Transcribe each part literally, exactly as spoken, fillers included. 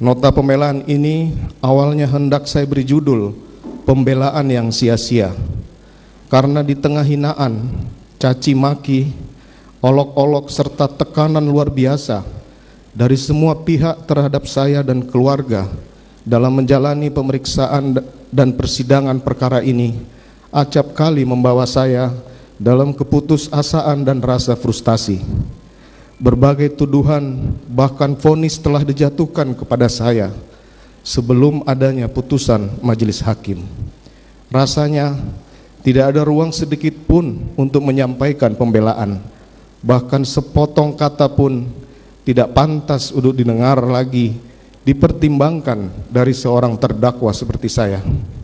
Nota pembelaan ini awalnya hendak saya beri judul pembelaan yang sia-sia, karena di tengah hinaan, caci maki, olok-olok serta tekanan luar biasa dari semua pihak terhadap saya dan keluarga dalam menjalani pemeriksaan dan persidangan perkara ini, acap kali membawa saya dalam keputusasaan dan rasa frustasi. Berbagai tuduhan bahkan vonis telah dijatuhkan kepada saya sebelum adanya putusan majelis hakim. Rasanya tidak ada ruang sedikit pun untuk menyampaikan pembelaan, bahkan sepotong kata pun tidak pantas untuk didengar lagi, dipertimbangkan dari seorang terdakwa seperti saya.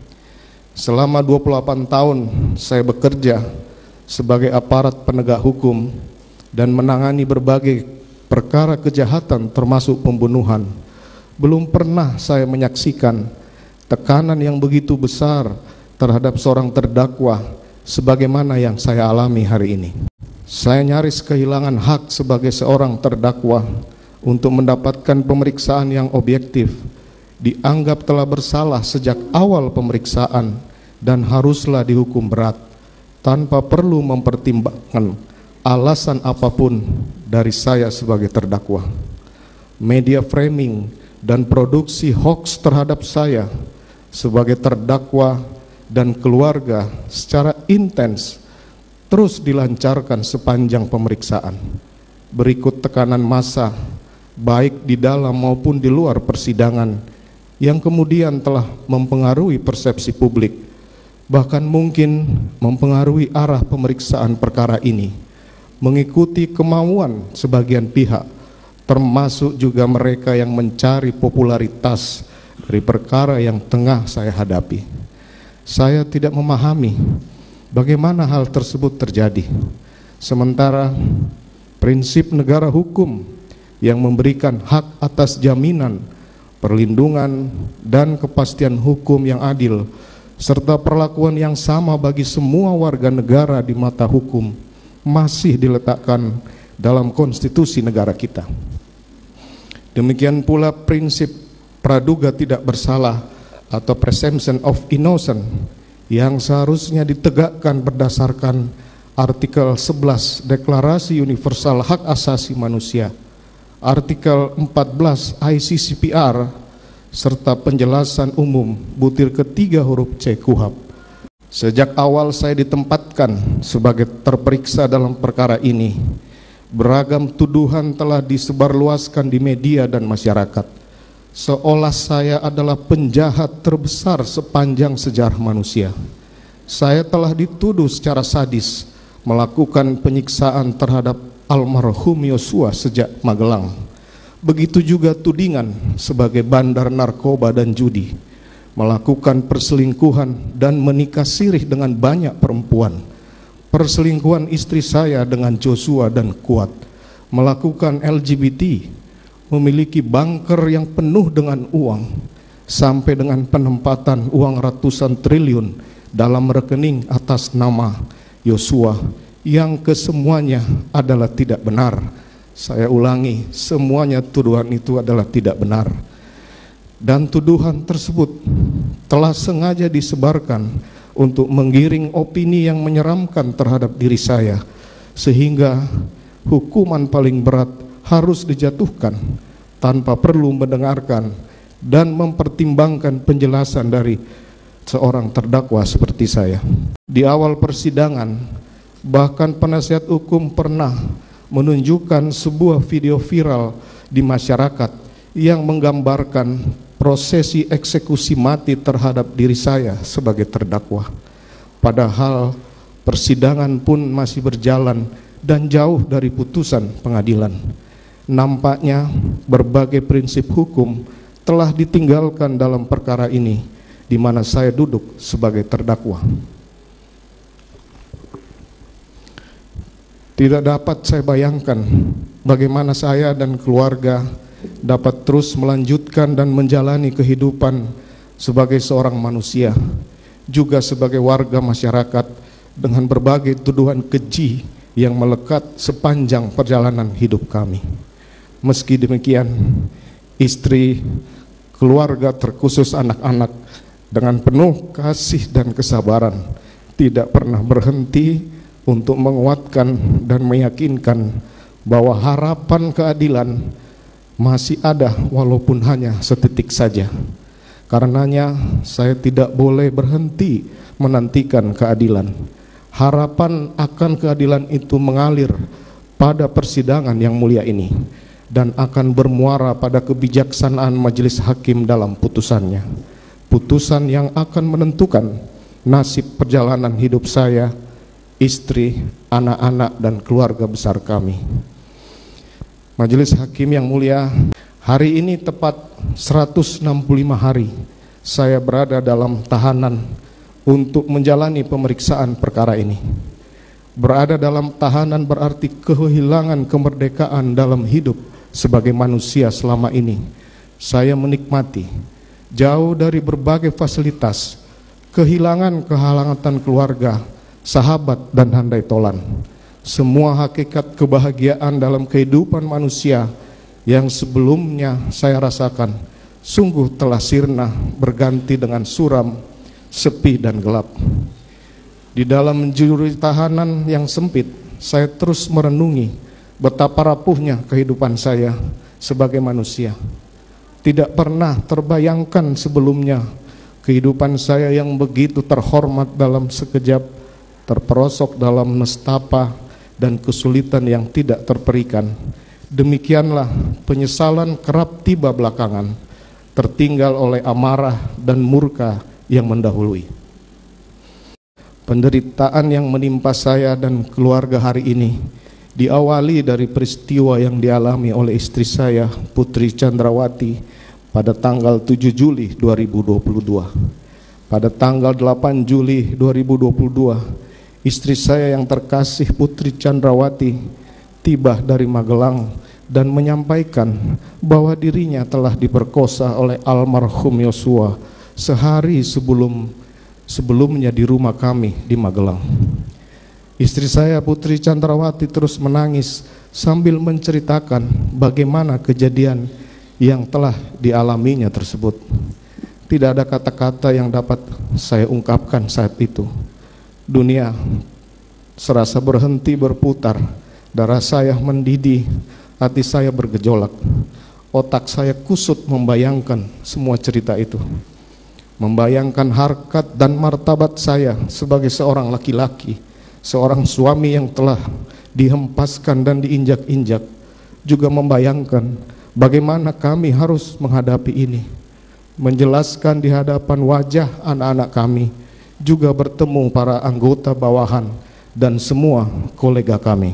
Selama dua puluh delapan tahun saya bekerja sebagai aparat penegak hukum dan menangani berbagai perkara kejahatan termasuk pembunuhan. Belum pernah saya menyaksikan tekanan yang begitu besar terhadap seorang terdakwa sebagaimana yang saya alami hari ini. Saya nyaris kehilangan hak sebagai seorang terdakwa untuk mendapatkan pemeriksaan yang objektif, dianggap telah bersalah sejak awal pemeriksaan dan haruslah dihukum berat tanpa perlu mempertimbangkan alasan apapun dari saya sebagai terdakwa. Media framing dan produksi hoax terhadap saya sebagai terdakwa dan keluarga secara intens terus dilancarkan sepanjang pemeriksaan. Berikut tekanan massa baik di dalam maupun di luar persidangan yang kemudian telah mempengaruhi persepsi publik, bahkan mungkin mempengaruhi arah pemeriksaan perkara ini, mengikuti kemauan sebagian pihak, termasuk juga mereka yang mencari popularitas dari perkara yang tengah saya hadapi. Saya tidak memahami bagaimana hal tersebut terjadi, sementara prinsip negara hukum yang memberikan hak atas jaminan, perlindungan, dan kepastian hukum yang adil, serta perlakuan yang sama bagi semua warga negara di mata hukum masih diletakkan dalam konstitusi negara kita. Demikian pula prinsip praduga tidak bersalah atau presumption of innocence yang seharusnya ditegakkan berdasarkan artikel sebelas Deklarasi Universal Hak Asasi Manusia, artikel empat belas I C C P R, serta penjelasan umum butir ketiga huruf C Kuhap. Sejak awal saya ditempatkan sebagai terperiksa dalam perkara ini, beragam tuduhan telah disebarluaskan di media dan masyarakat, seolah saya adalah penjahat terbesar sepanjang sejarah manusia. Saya telah dituduh secara sadis melakukan penyiksaan terhadap almarhum Yosua sejak Magelang. Begitu juga tudingan sebagai bandar narkoba dan judi, melakukan perselingkuhan dan menikah sirih dengan banyak perempuan, perselingkuhan istri saya dengan Joshua dan Kuat, melakukan L G B T, memiliki bunker yang penuh dengan uang, sampai dengan penempatan uang ratusan triliun dalam rekening atas nama Yosua, yang kesemuanya adalah tidak benar. Saya ulangi, semuanya tuduhan itu adalah tidak benar. Dan tuduhan tersebut telah sengaja disebarkan untuk menggiring opini yang menyeramkan terhadap diri saya, sehingga hukuman paling berat harus dijatuhkan tanpa perlu mendengarkan dan mempertimbangkan penjelasan dari seorang terdakwa seperti saya. Di awal persidangan, bahkan penasihat hukum pernah menunjukkan sebuah video viral di masyarakat yang menggambarkan prosesi eksekusi mati terhadap diri saya sebagai terdakwa. Padahal persidangan pun masih berjalan dan jauh dari putusan pengadilan. Nampaknya berbagai prinsip hukum telah ditinggalkan dalam perkara ini, di mana saya duduk sebagai terdakwa. Tidak dapat saya bayangkan bagaimana saya dan keluarga dapat terus melanjutkan dan menjalani kehidupan sebagai seorang manusia, juga sebagai warga masyarakat, dengan berbagai tuduhan keji yang melekat sepanjang perjalanan hidup kami. Meski demikian, istri, keluarga terkhusus anak-anak dengan penuh kasih dan kesabaran, tidak pernah berhenti untuk menguatkan dan meyakinkan bahwa harapan keadilan masih ada walaupun hanya sedetik saja. Karenanya saya tidak boleh berhenti menantikan keadilan. Harapan akan keadilan itu mengalir pada persidangan yang mulia ini dan akan bermuara pada kebijaksanaan majelis hakim dalam putusannya. Putusan yang akan menentukan nasib perjalanan hidup saya, istri, anak-anak, dan keluarga besar kami. Majelis hakim yang mulia, hari ini tepat seratus enam puluh lima hari saya berada dalam tahanan untuk menjalani pemeriksaan perkara ini. Berada dalam tahanan berarti kehilangan kemerdekaan dalam hidup sebagai manusia selama ini. Saya menikmati jauh dari berbagai fasilitas, kehilangan kehangatan keluarga, sahabat, dan handai tolan. Semua hakikat kebahagiaan dalam kehidupan manusia yang sebelumnya saya rasakan sungguh telah sirna berganti dengan suram, sepi, dan gelap. Di dalam juri tahanan yang sempit, saya terus merenungi betapa rapuhnya kehidupan saya sebagai manusia. Tidak pernah terbayangkan sebelumnya kehidupan saya yang begitu terhormat dalam sekejap terperosok dalam nestapa dan kesulitan yang tidak terperikan. Demikianlah penyesalan kerap tiba belakangan, tertinggal oleh amarah dan murka yang mendahului. Penderitaan yang menimpa saya dan keluarga hari ini diawali dari peristiwa yang dialami oleh istri saya, Putri Chandrawati, pada tanggal tujuh Juli dua ribu dua puluh dua. Pada tanggal delapan Juli dua ribu dua puluh dua, istri saya yang terkasih Putri Chandrawati tiba dari Magelang dan menyampaikan bahwa dirinya telah diperkosa oleh almarhum Yosua sehari sebelum sebelumnya di rumah kami di Magelang. Istri saya Putri Chandrawati terus menangis sambil menceritakan bagaimana kejadian yang telah dialaminya tersebut. Tidak ada kata-kata yang dapat saya ungkapkan saat itu. Dunia serasa berhenti berputar, darah saya mendidih, hati saya bergejolak. Otak saya kusut membayangkan semua cerita itu. Membayangkan harkat dan martabat saya sebagai seorang laki-laki, seorang suami yang telah dihempaskan dan diinjak-injak. Juga membayangkan bagaimana kami harus menghadapi ini, menjelaskan di hadapan wajah anak-anak kami, juga bertemu para anggota bawahan dan semua kolega kami.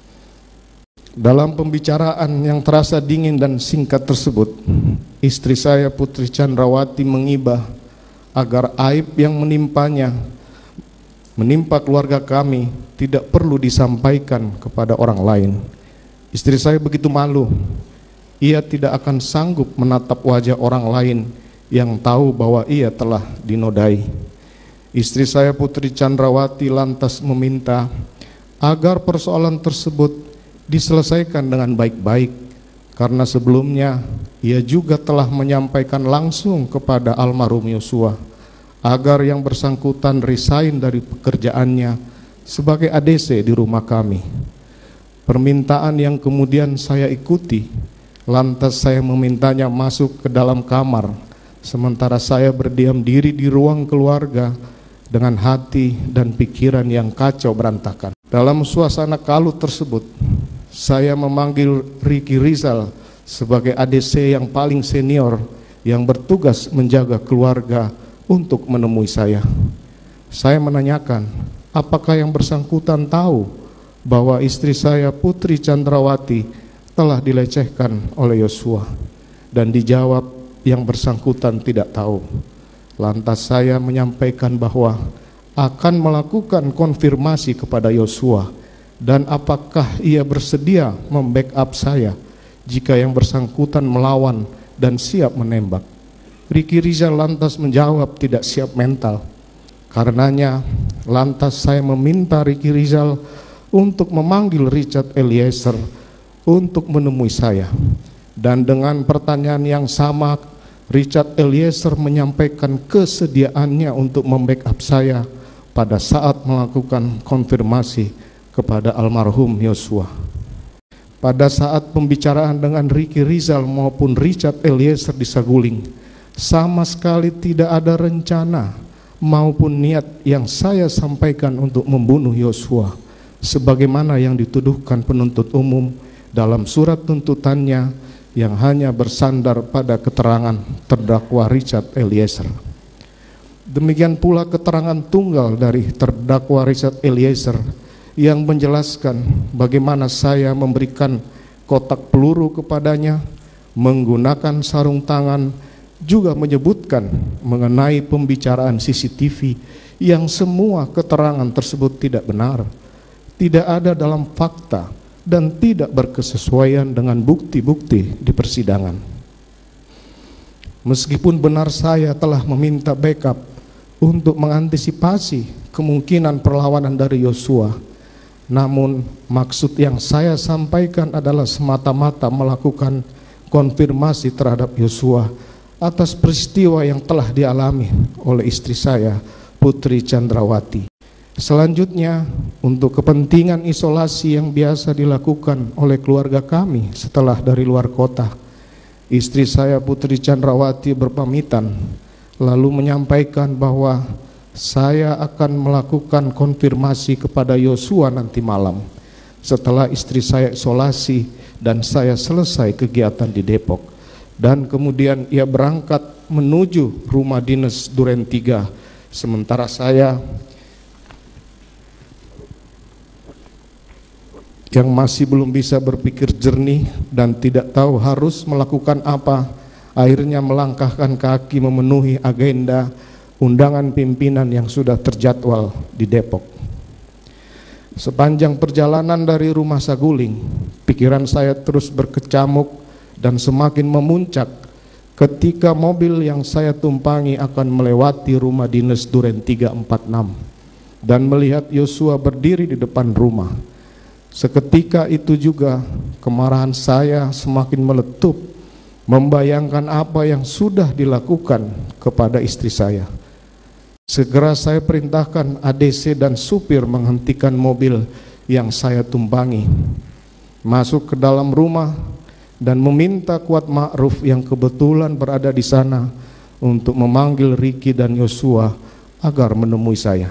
Dalam pembicaraan yang terasa dingin dan singkat tersebut, istri saya Putri Chandrawati mengibah agar aib yang menimpanya, menimpa keluarga kami, tidak perlu disampaikan kepada orang lain. Istri saya begitu malu, ia tidak akan sanggup menatap wajah orang lain yang tahu bahwa ia telah dinodai. Istri saya Putri Chandrawati lantas meminta agar persoalan tersebut diselesaikan dengan baik-baik, karena sebelumnya ia juga telah menyampaikan langsung kepada almarhum Yosua agar yang bersangkutan resign dari pekerjaannya sebagai A D C di rumah kami. Permintaan yang kemudian saya ikuti, lantas saya memintanya masuk ke dalam kamar, sementara saya berdiam diri di ruang keluarga dengan hati dan pikiran yang kacau berantakan. Dalam suasana kalut tersebut, saya memanggil Ricky Rizal sebagai A D C yang paling senior yang bertugas menjaga keluarga untuk menemui saya. Saya menanyakan, apakah yang bersangkutan tahu bahwa istri saya Putri Chandrawati telah dilecehkan oleh Yosua? Dan dijawab yang bersangkutan tidak tahu. Lantas saya menyampaikan bahwa akan melakukan konfirmasi kepada Yosua, dan apakah ia bersedia membackup saya jika yang bersangkutan melawan dan siap menembak. Ricky Rizal lantas menjawab tidak siap mental. Karenanya lantas saya meminta Ricky Rizal untuk memanggil Richard Eliezer untuk menemui saya. Dan dengan pertanyaan yang sama, Richard Eliezer menyampaikan kesediaannya untuk membackup saya pada saat melakukan konfirmasi kepada almarhum Yosua. Pada saat pembicaraan dengan Ricky Rizal maupun Richard Eliezer di Saguling, sama sekali tidak ada rencana maupun niat yang saya sampaikan untuk membunuh Yosua, sebagaimana yang dituduhkan penuntut umum dalam surat tuntutannya yang hanya bersandar pada keterangan terdakwa Richard Eliezer. Demikian pula keterangan tunggal dari terdakwa Richard Eliezer yang menjelaskan bagaimana saya memberikan kotak peluru kepadanya, menggunakan sarung tangan, juga menyebutkan mengenai pembicaraan C C T V yang semua keterangan tersebut tidak benar, tidak ada dalam fakta, dan tidak berkesesuaian dengan bukti-bukti di persidangan. Meskipun benar saya telah meminta backup untuk mengantisipasi kemungkinan perlawanan dari Yosua, namun maksud yang saya sampaikan adalah semata-mata melakukan konfirmasi terhadap Yosua atas peristiwa yang telah dialami oleh istri saya, Putri Chandrawati. Selanjutnya, untuk kepentingan isolasi yang biasa dilakukan oleh keluarga kami setelah dari luar kota, istri saya, Putri Chandrawati, berpamitan lalu menyampaikan bahwa saya akan melakukan konfirmasi kepada Yosua nanti malam setelah istri saya isolasi dan saya selesai kegiatan di Depok. Dan kemudian ia berangkat menuju rumah dinas Duren tiga, sementara saya yang masih belum bisa berpikir jernih dan tidak tahu harus melakukan apa, akhirnya melangkahkan kaki memenuhi agenda undangan pimpinan yang sudah terjadwal di Depok. Sepanjang perjalanan dari rumah Saguling, pikiran saya terus berkecamuk dan semakin memuncak ketika mobil yang saya tumpangi akan melewati rumah dinas Duren tiga empat enam dan melihat Yosua berdiri di depan rumah. Seketika itu juga kemarahan saya semakin meletup, membayangkan apa yang sudah dilakukan kepada istri saya. Segera saya perintahkan A D C dan supir menghentikan mobil yang saya tumpangi, masuk ke dalam rumah dan meminta Kuat Ma'ruf yang kebetulan berada di sana untuk memanggil Ricky dan Yosua agar menemui saya.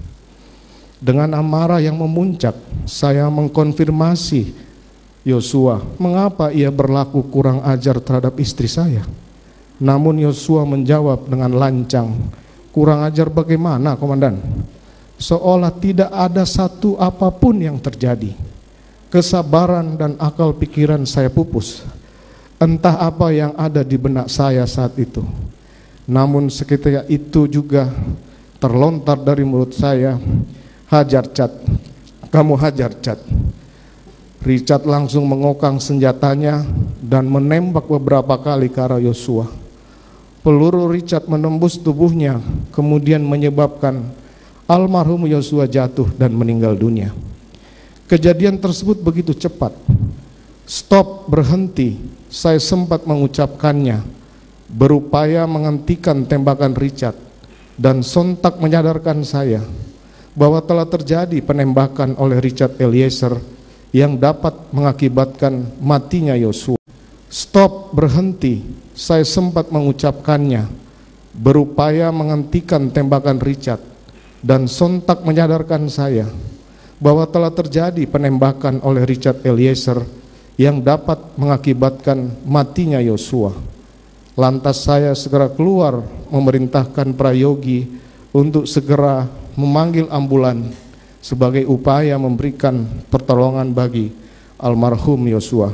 Dengan amarah yang memuncak, saya mengkonfirmasi Yosua mengapa ia berlaku kurang ajar terhadap istri saya. Namun Yosua menjawab dengan lancang, "Kurang ajar bagaimana, Komandan? Seolah tidak ada satu apapun yang terjadi." Kesabaran dan akal pikiran saya pupus. Entah apa yang ada di benak saya saat itu. Namun seketika itu juga terlontar dari mulut saya, "Hajar, Cat, kamu hajar, Cat." Richard langsung mengokang senjatanya dan menembak beberapa kali ke arah Yosua. Peluru Richard menembus tubuhnya, kemudian menyebabkan almarhum Yosua jatuh dan meninggal dunia. Kejadian tersebut begitu cepat. "Stop, berhenti," saya sempat mengucapkannya, berupaya menghentikan tembakan Richard, dan sontak menyadarkan saya bahwa telah terjadi penembakan oleh Richard Eliezer yang dapat mengakibatkan matinya Yosua. "Stop, berhenti," saya sempat mengucapkannya, berupaya menghentikan tembakan Richard, dan sontak menyadarkan saya bahwa telah terjadi penembakan oleh Richard Eliezer yang dapat mengakibatkan matinya Yosua. Lantas saya segera keluar memerintahkan Prayogi untuk segera memanggil ambulan sebagai upaya memberikan pertolongan bagi almarhum Yosua.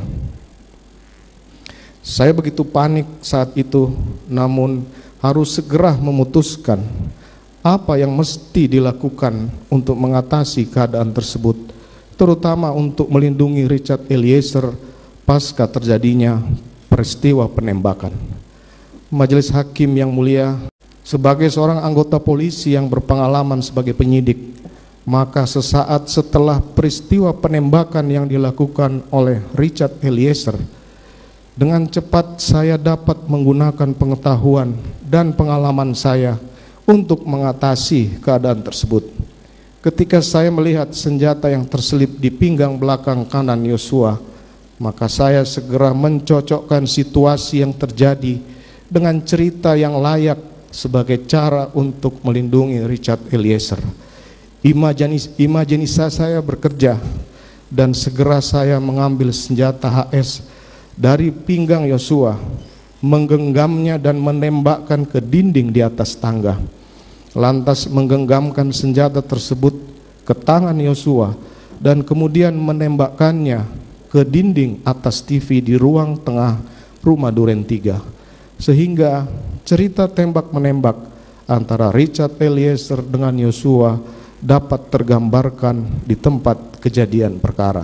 Saya begitu panik saat itu, namun harus segera memutuskan apa yang mesti dilakukan untuk mengatasi keadaan tersebut, terutama untuk melindungi Richard Eliezer pasca terjadinya peristiwa penembakan. Majelis Hakim yang mulia, sebagai seorang anggota polisi yang berpengalaman sebagai penyidik, maka sesaat setelah peristiwa penembakan yang dilakukan oleh Richard Eliezer, Dengan cepat saya dapat menggunakan pengetahuan dan pengalaman saya untuk mengatasi keadaan tersebut. Ketika saya melihat senjata yang terselip di pinggang belakang kanan Yosua, maka saya segera mencocokkan situasi yang terjadi dengan cerita yang layak sebagai cara untuk melindungi Richard Eliezer. Imajinasi saya bekerja dan segera saya mengambil senjata H S dari pinggang Yosua, menggenggamnya dan menembakkan ke dinding di atas tangga. Lantas menggenggamkan senjata tersebut ke tangan Yosua dan kemudian menembakkannya ke dinding atas T V di ruang tengah rumah Duren tiga. Sehingga cerita tembak-menembak antara Richard Eliezer dengan Yosua dapat tergambarkan di tempat kejadian perkara.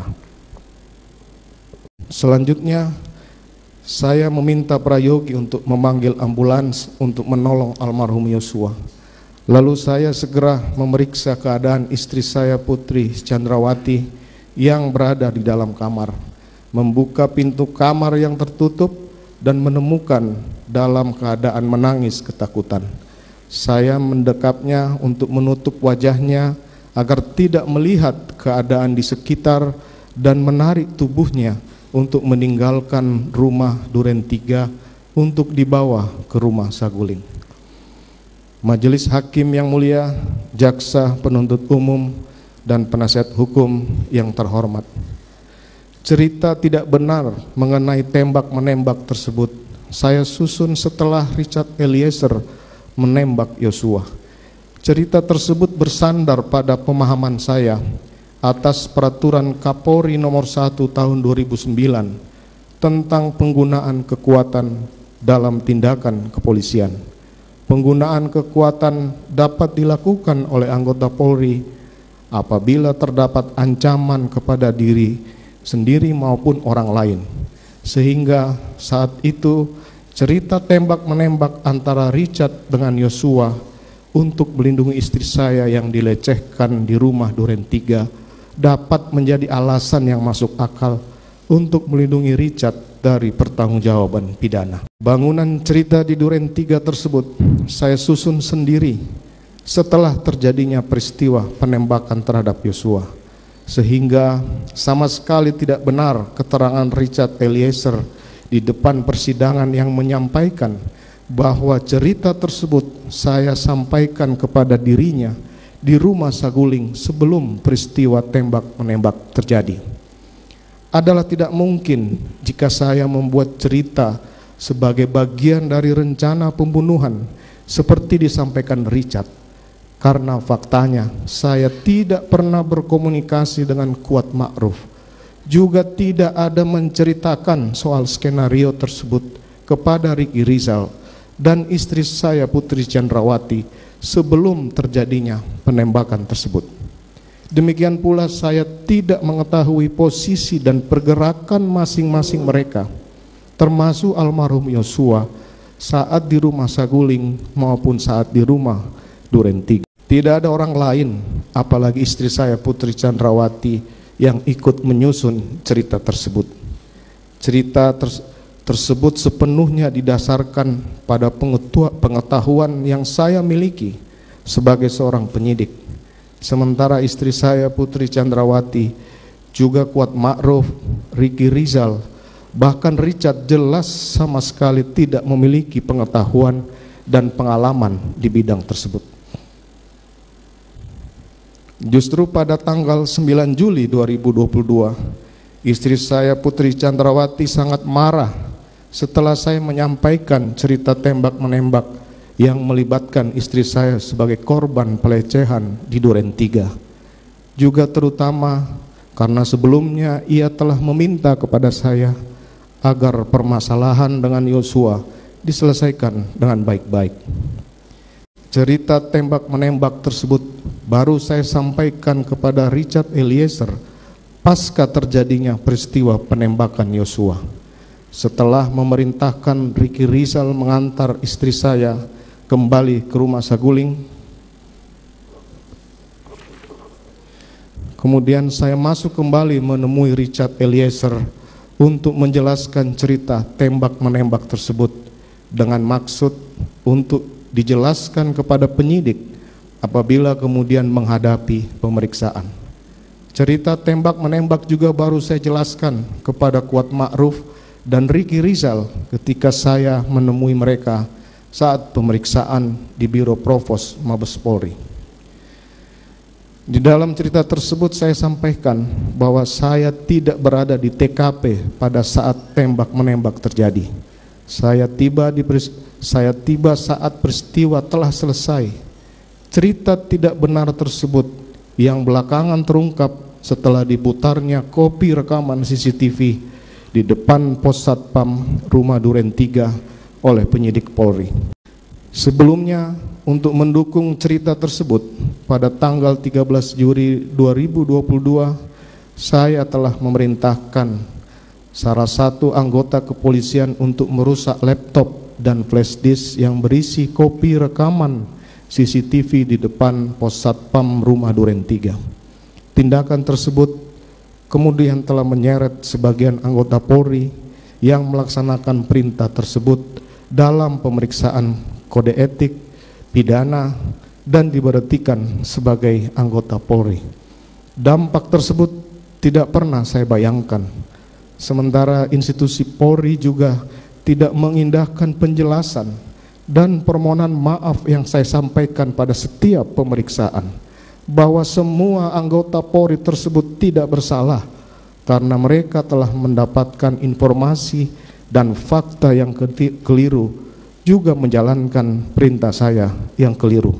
Selanjutnya, saya meminta prayogi untuk memanggil ambulans untuk menolong almarhum Yosua. Lalu saya segera memeriksa keadaan istri saya, Putri Chandrawati, yang berada di dalam kamar, membuka pintu kamar yang tertutup dan menemukan dalam keadaan menangis ketakutan. Saya mendekapnya untuk menutup wajahnya agar tidak melihat keadaan di sekitar dan menarik tubuhnya untuk meninggalkan rumah Duren tiga untuk dibawa ke rumah Saguling. Majelis hakim yang mulia, jaksa penuntut umum, dan penasihat hukum yang terhormat, cerita tidak benar mengenai tembak-menembak tersebut saya susun setelah Richard Eliezer menembak Yosua. Cerita tersebut bersandar pada pemahaman saya atas peraturan Kapolri nomor satu tahun dua ribu sembilan tentang penggunaan kekuatan dalam tindakan kepolisian. Penggunaan kekuatan dapat dilakukan oleh anggota Polri apabila terdapat ancaman kepada diri sendiri maupun orang lain. Sehingga saat itu cerita tembak-menembak antara Richard dengan Yosua untuk melindungi istri saya yang dilecehkan di rumah Duren tiga dapat menjadi alasan yang masuk akal untuk melindungi Richard dari pertanggungjawaban pidana. Bangunan cerita di Duren tiga tersebut saya susun sendiri setelah terjadinya peristiwa penembakan terhadap Yosua, sehingga sama sekali tidak benar keterangan Richard Eliezer di depan persidangan yang menyampaikan bahwa cerita tersebut saya sampaikan kepada dirinya di rumah Saguling sebelum peristiwa tembak-menembak terjadi. Adalah tidak mungkin jika saya membuat cerita sebagai bagian dari rencana pembunuhan seperti disampaikan Richard, karena faktanya saya tidak pernah berkomunikasi dengan Kuat Ma'ruf, juga tidak ada menceritakan soal skenario tersebut kepada Ricky Rizal dan istri saya, Putri Chandrawati, sebelum terjadinya penembakan tersebut. Demikian pula saya tidak mengetahui posisi dan pergerakan masing-masing mereka, termasuk almarhum Yosua, saat di rumah Saguling maupun saat di rumah Duren tiga. Tidak ada orang lain, apalagi istri saya, Putri Chandrawati, yang ikut menyusun cerita tersebut. Cerita tersebut tersebut sepenuhnya didasarkan pada pengetahuan yang saya miliki sebagai seorang penyidik. Sementara istri saya, Putri Chandrawati, juga Kuat Ma'ruf, Ricky Rizal, bahkan Richard jelas sama sekali tidak memiliki pengetahuan dan pengalaman di bidang tersebut. Justru pada tanggal sembilan Juli dua ribu dua puluh dua, istri saya, Putri Chandrawati, sangat marah setelah saya menyampaikan cerita tembak-menembak yang melibatkan istri saya sebagai korban pelecehan di Duren tiga. Juga terutama karena sebelumnya ia telah meminta kepada saya agar permasalahan dengan Yosua diselesaikan dengan baik-baik. Cerita tembak-menembak tersebut baru saya sampaikan kepada Richard Eliezer pasca terjadinya peristiwa penembakan Yosua. Setelah memerintahkan Ricky Rizal mengantar istri saya kembali ke rumah Saguling, kemudian saya masuk kembali menemui Richard Eliezer untuk menjelaskan cerita tembak-menembak tersebut dengan maksud untuk dijelaskan kepada penyidik apabila kemudian menghadapi pemeriksaan. Cerita tembak-menembak juga baru saya jelaskan kepada Kuat Ma'ruf dan Ricky Rizal ketika saya menemui mereka saat pemeriksaan di Biro Provos Mabes Polri. Di dalam cerita tersebut saya sampaikan bahwa saya tidak berada di T K P pada saat tembak-menembak terjadi. Saya tiba di saya tiba saat peristiwa telah selesai. Cerita tidak benar tersebut yang belakangan terungkap setelah diputarnya kopi rekaman C C T V di depan Pos Satpam Rumah Duren tiga oleh penyidik Polri. Sebelumnya, untuk mendukung cerita tersebut, pada tanggal tiga belas Juli dua ribu dua puluh dua, saya telah memerintahkan salah satu anggota kepolisian untuk merusak laptop dan flash disk yang berisi kopi rekaman C C T V di depan Pos Satpam Rumah Duren tiga. Tindakan tersebut kemudian telah menyeret sebagian anggota Polri yang melaksanakan perintah tersebut dalam pemeriksaan kode etik, pidana, dan diberhentikan sebagai anggota Polri. Dampak tersebut tidak pernah saya bayangkan. Sementara institusi Polri juga tidak mengindahkan penjelasan dan permohonan maaf yang saya sampaikan pada setiap pemeriksaan, bahwa semua anggota Polri tersebut tidak bersalah karena mereka telah mendapatkan informasi dan fakta yang keliru, juga menjalankan perintah saya yang keliru.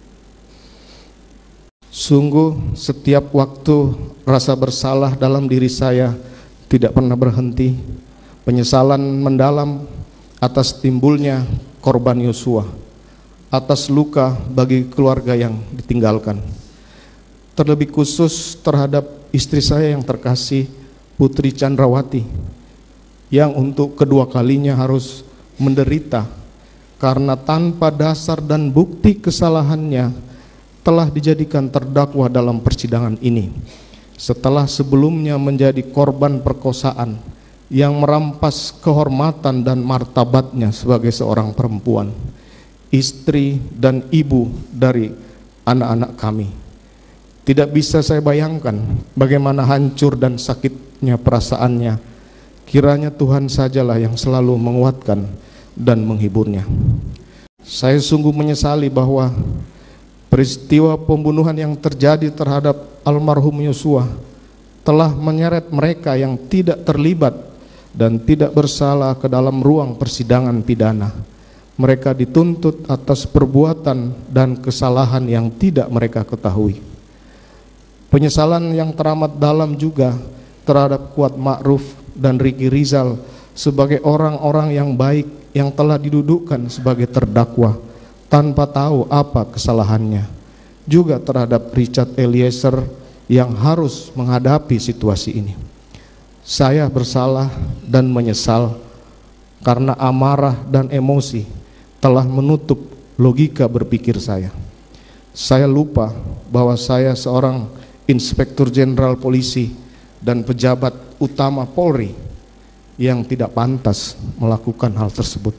Sungguh setiap waktu rasa bersalah dalam diri saya tidak pernah berhenti. Penyesalan mendalam atas timbulnya korban Yosua, atas luka bagi keluarga yang ditinggalkan. Terlebih khusus terhadap istri saya yang terkasih, Putri Chandrawati, yang untuk kedua kalinya harus menderita karena tanpa dasar dan bukti kesalahannya telah dijadikan terdakwa dalam persidangan ini, setelah sebelumnya menjadi korban perkosaan yang merampas kehormatan dan martabatnya sebagai seorang perempuan, istri dan ibu dari anak-anak kami. Tidak bisa saya bayangkan bagaimana hancur dan sakitnya perasaannya. Kiranya Tuhan sajalah yang selalu menguatkan dan menghiburnya. Saya sungguh menyesali bahwa peristiwa pembunuhan yang terjadi terhadap almarhum Yosua telah menyeret mereka yang tidak terlibat dan tidak bersalah ke dalam ruang persidangan pidana. Mereka dituntut atas perbuatan dan kesalahan yang tidak mereka ketahui. Penyesalan yang teramat dalam juga terhadap Kuat Ma'ruf dan Ricky Rizal sebagai orang-orang yang baik yang telah didudukkan sebagai terdakwa tanpa tahu apa kesalahannya. Juga terhadap Richard Eliezer yang harus menghadapi situasi ini. Saya bersalah dan menyesal karena amarah dan emosi telah menutup logika berpikir saya. Saya lupa bahwa saya seorang Inspektur Jenderal Polisi dan pejabat utama Polri yang tidak pantas melakukan hal tersebut.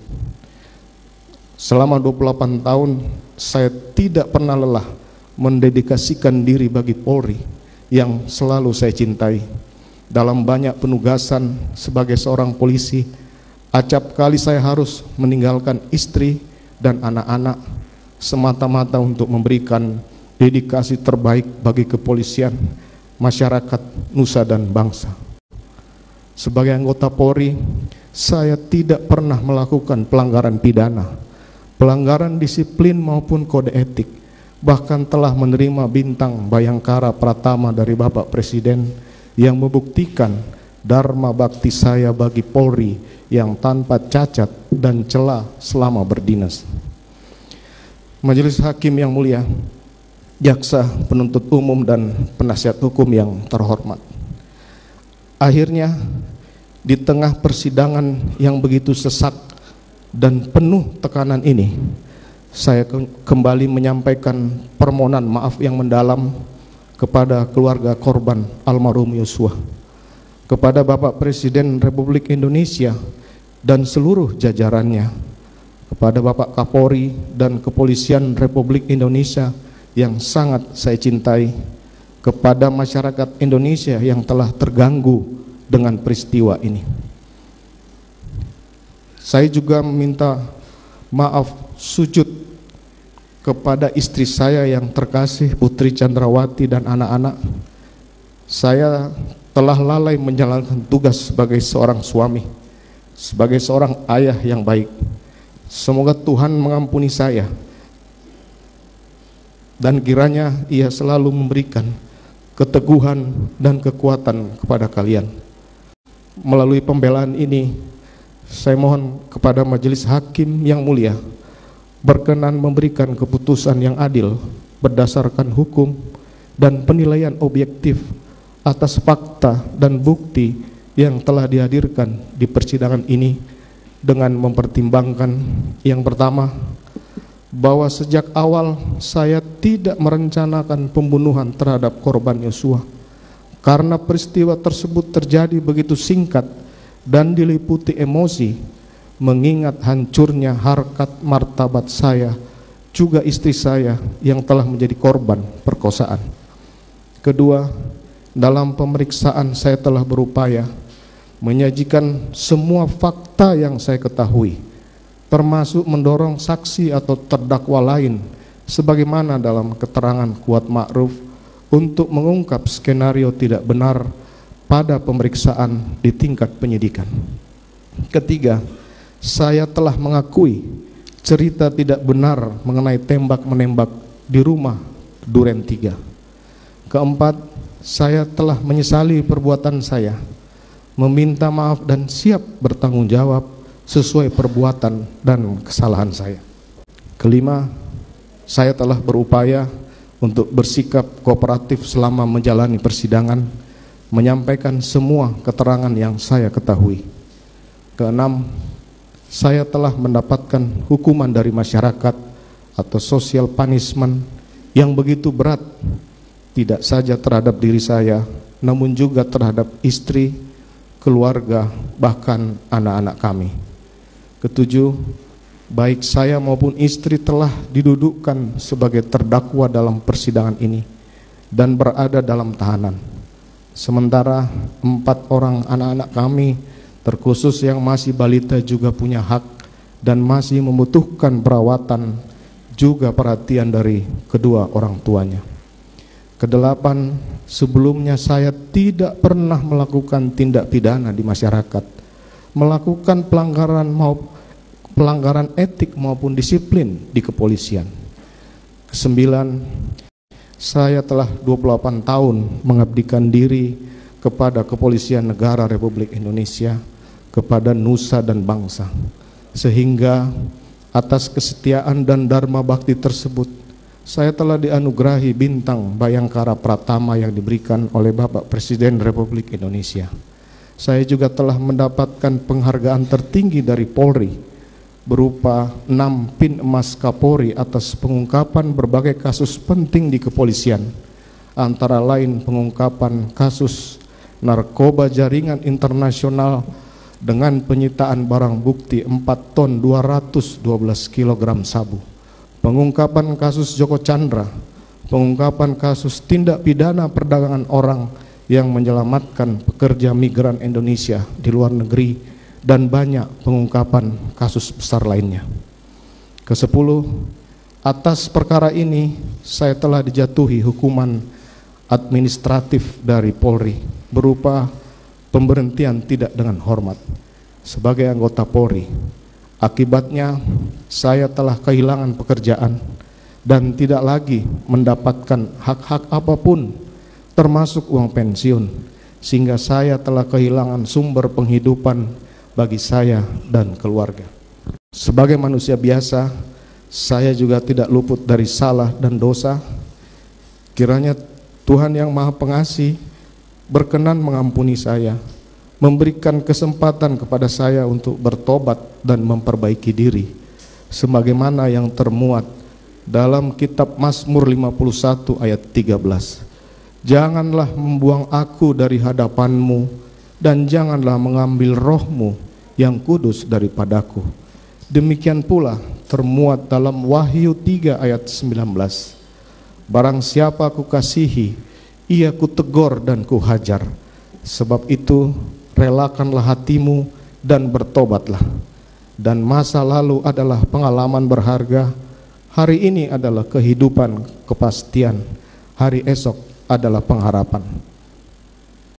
Selama dua puluh delapan tahun saya tidak pernah lelah mendedikasikan diri bagi Polri yang selalu saya cintai. Dalam banyak penugasan sebagai seorang polisi, acap kali saya harus meninggalkan istri dan anak-anak semata-mata untuk memberikan dedikasi terbaik bagi kepolisian, masyarakat, nusa dan bangsa. Sebagai anggota Polri, saya tidak pernah melakukan pelanggaran pidana, pelanggaran disiplin maupun kode etik, bahkan telah menerima bintang Bayangkara Pratama dari Bapak Presiden yang membuktikan dharma bakti saya bagi Polri yang tanpa cacat dan celah selama berdinas. Majelis Hakim yang mulia, jaksa penuntut umum dan penasihat hukum yang terhormat. Akhirnya di tengah persidangan yang begitu sesak dan penuh tekanan ini, saya kembali menyampaikan permohonan maaf yang mendalam kepada keluarga korban almarhum Yosua. kepada Bapak Presiden Republik Indonesia dan seluruh jajarannya, kepada Bapak Kapolri dan Kepolisian Republik Indonesia yang sangat saya cintai, kepada masyarakat Indonesia yang telah terganggu dengan peristiwa ini. Saya juga meminta maaf sujud kepada istri saya yang terkasih, Putri Chandrawati, dan anak-anak. Saya telah lalai menjalankan tugas sebagai seorang suami, sebagai seorang ayah yang baik. Semoga Tuhan mengampuni saya, dan kiranya Ia selalu memberikan keteguhan dan kekuatan kepada kalian. Melalui pembelaan ini, saya mohon kepada majelis hakim yang mulia berkenan memberikan keputusan yang adil berdasarkan hukum dan penilaian objektif atas fakta dan bukti yang telah dihadirkan di persidangan ini, dengan mempertimbangkan yang pertama, bahwa sejak awal saya tidak merencanakan pembunuhan terhadap korban Yosua, karena peristiwa tersebut terjadi begitu singkat dan diliputi emosi, mengingat hancurnya harkat martabat saya, juga istri saya yang telah menjadi korban perkosaan. Kedua, dalam pemeriksaan saya telah berupaya menyajikan semua fakta yang saya ketahui, termasuk mendorong saksi atau terdakwa lain sebagaimana dalam keterangan Kuat Ma'ruf untuk mengungkap skenario tidak benar pada pemeriksaan di tingkat penyidikan. Ketiga, saya telah mengakui cerita tidak benar mengenai tembak-menembak di rumah Duren tiga. Keempat, saya telah menyesali perbuatan saya, meminta maaf dan siap bertanggung jawab sesuai perbuatan dan kesalahan saya. Kelima, saya telah berupaya untuk bersikap kooperatif selama menjalani persidangan, menyampaikan semua keterangan yang saya ketahui. Keenam, saya telah mendapatkan hukuman dari masyarakat atau social punishment yang begitu berat, tidak saja terhadap diri saya, namun juga terhadap istri, keluarga, bahkan anak-anak kami. Ketujuh, baik saya maupun istri telah didudukkan sebagai terdakwa dalam persidangan ini dan berada dalam tahanan. Sementara empat orang anak-anak kami, terkhusus yang masih balita, juga punya hak dan masih membutuhkan perawatan juga perhatian dari kedua orang tuanya. Kedelapan, sebelumnya saya tidak pernah melakukan tindak pidana di masyarakat, melakukan pelanggaran maupun pelanggaran etik maupun disiplin di kepolisian. Kesembilan, saya telah dua puluh delapan tahun mengabdikan diri kepada Kepolisian Negara Republik Indonesia, kepada nusa dan bangsa, sehingga atas kesetiaan dan dharma bakti tersebut saya telah dianugerahi bintang Bayangkara Pratama yang diberikan oleh Bapak Presiden Republik Indonesia. Saya juga telah mendapatkan penghargaan tertinggi dari Polri berupa enam pin emas Kapolri atas pengungkapan berbagai kasus penting di kepolisian, antara lain pengungkapan kasus narkoba jaringan internasional dengan penyitaan barang bukti empat ton dua ratus dua belas kilogram sabu, pengungkapan kasus Joko Chandra, pengungkapan kasus tindak pidana perdagangan orang yang menyelamatkan pekerja migran Indonesia di luar negeri, dan banyak pengungkapan kasus besar lainnya. Kesepuluh, atas perkara ini saya telah dijatuhi hukuman administratif dari Polri berupa pemberhentian tidak dengan hormat sebagai anggota Polri. Akibatnya saya telah kehilangan pekerjaan dan tidak lagi mendapatkan hak-hak apapun termasuk uang pensiun, sehingga saya telah kehilangan sumber penghidupan bagi saya dan keluarga. Sebagai manusia biasa, saya juga tidak luput dari salah dan dosa. Kiranya Tuhan yang Maha Pengasih berkenan mengampuni saya, memberikan kesempatan kepada saya untuk bertobat dan memperbaiki diri, sebagaimana yang termuat dalam kitab Mazmur lima puluh satu ayat tiga belas. Janganlah membuang aku dari hadapanmu, dan janganlah mengambil rohmu yang kudus daripadaku. Demikian pula termuat dalam Wahyu tiga ayat sembilan belas. Barang siapa kukasihi, ia kutegur dan kuhajar. Sebab itu relakanlah hatimu dan bertobatlah. Dan masa lalu adalah pengalaman berharga, hari ini adalah kehidupan kepastian, hari esok adalah pengharapan.